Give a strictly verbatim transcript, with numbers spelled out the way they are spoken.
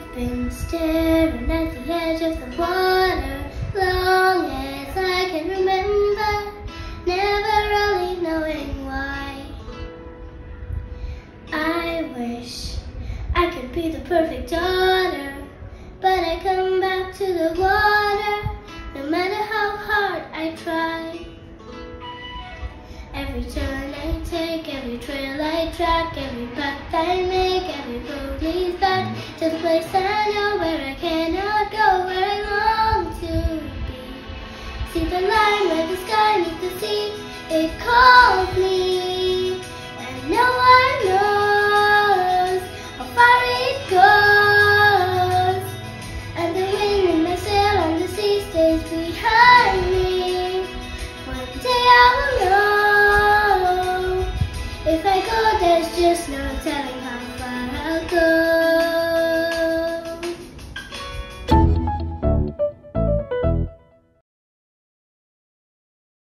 I've been staring at the edge of the water long as I can remember, never really knowing why. I wish I could be the perfect daughter, but I come back to the water no matter how hard I try. Every turn I take, every trail I track, every path I make, every road leads back to the place I know where I cannot go, where I long to be. See the line where the sky meets the sea, it calls me, and no I